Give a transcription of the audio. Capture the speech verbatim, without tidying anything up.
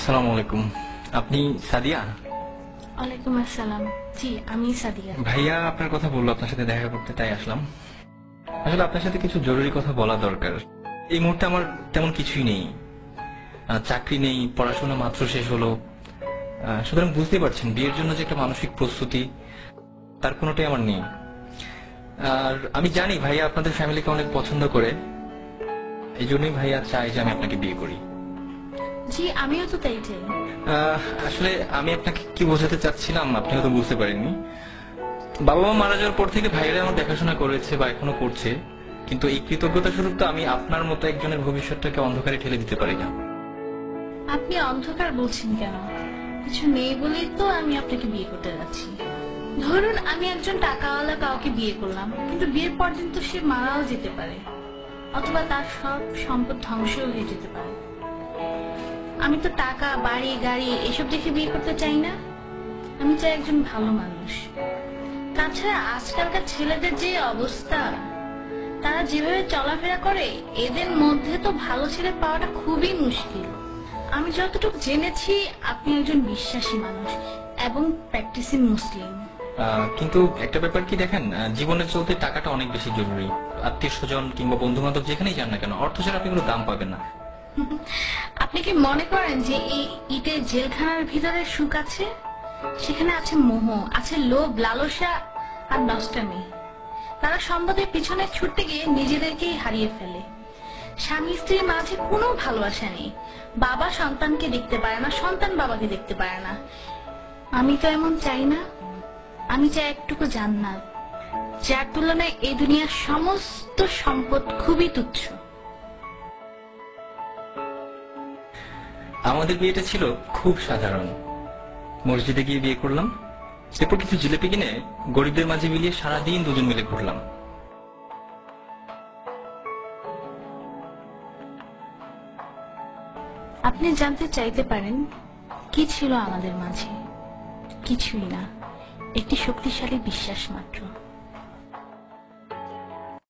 আসসালামু আলাইকুম। আপনি সাদিয়া? ওয়ালাইকুম আসসালাম। জি, আমি সাদিয়া। ভাইয়া আপনার কথা বললো আপনার সাথে দেখা করতে, তাই আসলাম। আসলে আপনার সাথে কিছু জরুরি কথা বলা দরকার। এই মুহূর্তে আমার তেমন কিছুই নেই, আহ, চাকরি নেই, পড়াশোনা মাত্র শেষ হলো। আহ, সুতরাং বুঝতে পারছেন বিয়ের জন্য যে একটা মানসিক প্রস্তুতি, তার কোনোটাই আমার নেই। আর আমি জানি ভাইয়া আপনাদের ফ্যামিলিকে অনেক পছন্দ করে, এই জন্যই ভাইয়া চাই যে আমি আপনাকে বিয়ে করি। জি, আমিও তো তাই চাই। আহ, আসলে আমি আপনাকে কি বোঝাতে চাচ্ছিলাম আপনি হয়তো বুঝতে পারেননি। বাবা মা মারা যাওয়ার পর থেকে ভাইয়েরা আমার দেখাশোনা করেছে বা এখনো করছে, কিন্তু এই কৃতজ্ঞতা স্বরূপ তো আমি আপনার মতো একজনের ভবিষ্যৎটাকে অন্ধকারে ঠেলে দিতে পারি না। আপনি অন্ধকার বলছেন কেন? কিছু নেই বলেই তো আমি আপনাকে বিয়ে করতে যাচ্ছি। ধরুন আমি একজন টাকাওয়ালা কাউকে বিয়ে করলাম, কিন্তু বিয়ের পর দিন তো সে মারাও যেতে পারে, অথবা তার সব সম্পদ ধ্বংসও হয়ে যেতে পারে। আমি তো টাকা, বাড়ি, গাড়ি এসব দেখে বিয়ে করতে চাই না। আমি চাই একজন ভালো মানুষ। তাছাড়া আজকালকার ছেলেদের যে অবস্থা, তারা যেভাবে চলাফেরা করে, এদের মধ্যে তো ভালো ছেলে পাওয়াটা খুবই মুশকিল। আমি যতটুকু জেনেছি আপনি একজন বিশ্বাসী মানুষ এবং প্র্যাকটিসিং মুসলিম। আহ, কিন্তু একটা ব্যাপার কি দেখেন, আহ, জীবনে চলতে টাকাটা অনেক বেশি জরুরি। আত্মীয় স্বজন কিংবা বন্ধু বান্ধব যেখানেই যান না কেন, অর্থ ছাড়া আপনি কোনো দাম পাবেন না। আপনি কি মনে করেন যে এই ইটের জেলখানার ভিতরে সুখ আছে? সেখানে আছে মোহ, আছে লোভ, লালসা আর নষ্টামি। তারা সম্পদের পিছনে ছুটতে গিয়ে নিজেদেরকেই হারিয়ে ফেলে। স্বামী স্ত্রীর মাঝে কোনো ভালোবাসা নেই। বাবা সন্তানকে দেখতে পারে না, সন্তান বাবাকে দেখতে পারে না। আমি তো এমন চাই না। আমি চাই একটুকু জান্নাত, যার তুলনায় এই দুনিয়ার সমস্ত সম্পদ খুবই তুচ্ছ। আমাদের বিয়েটা ছিল খুব সাধারণ। মসজিদে গিয়ে বিয়ে করলাম, এরপর কিছু জিলিপি কিনে গরিবদের মাঝে মিলিয়ে সারাদিন দুজন মিলে ঘুরলাম। আপনি জানতে চাইতে পারেন কি ছিল আমাদের মাঝে? কিছুই না, একটি শক্তিশালী বিশ্বাস মাত্র।